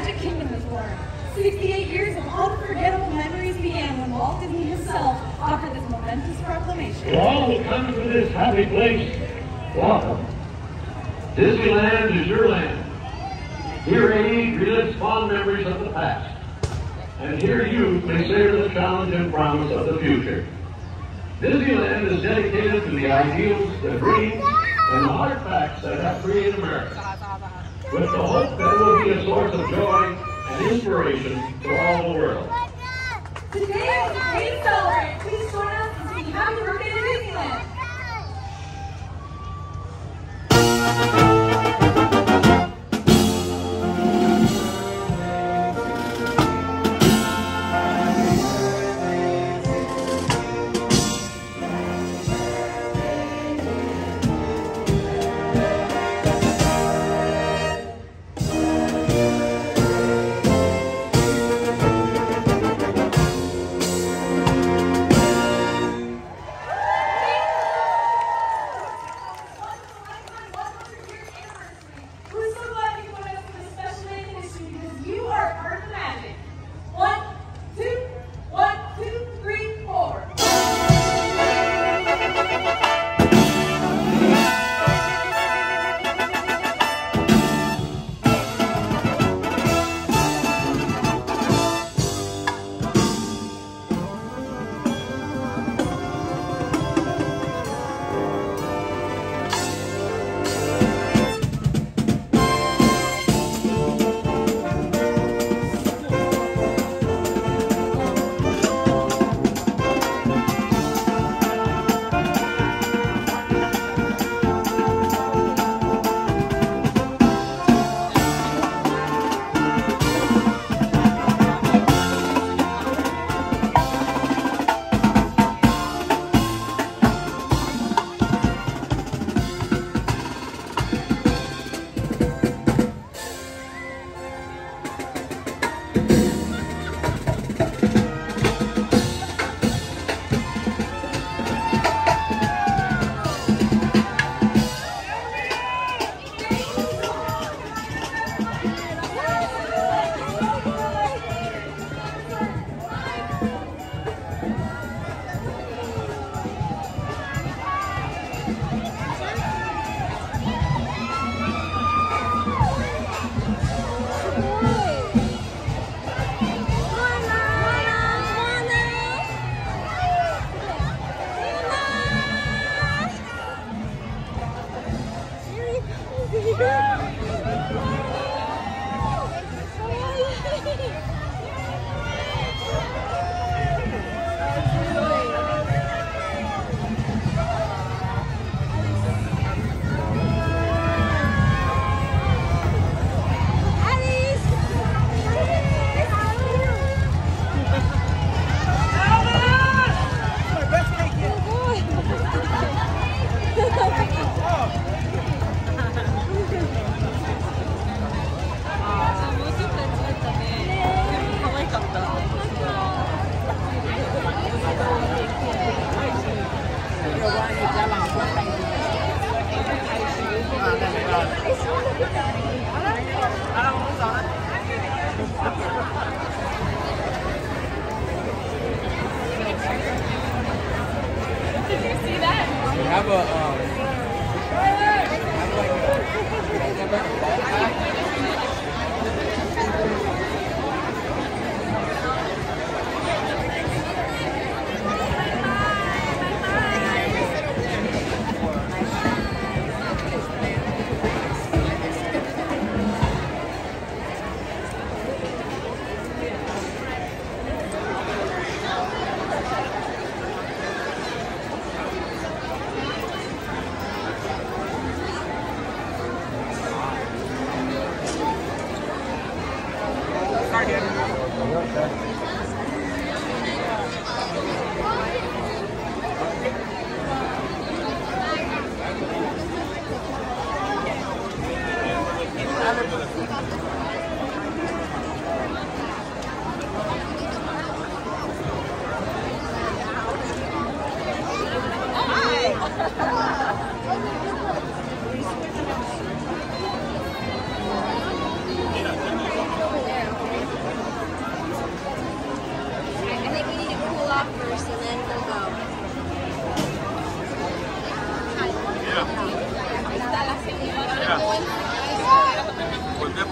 Magic Kingdom was born. 68 years of unforgettable memories began when Walt Disney himself offered this momentous proclamation. To all who come to this happy place, welcome. Disneyland is your land. Here age relives fond memories of the past. And here youth may savor the challenge and promise of the future. Disneyland is dedicated to the ideals, the dreams, and the hard facts that have created America, with the hope that it will be a source of joy and inspiration to all the world. Today is a day to celebrate. Please join us in singing Happy Birthday to Disneyland.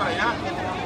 para allá.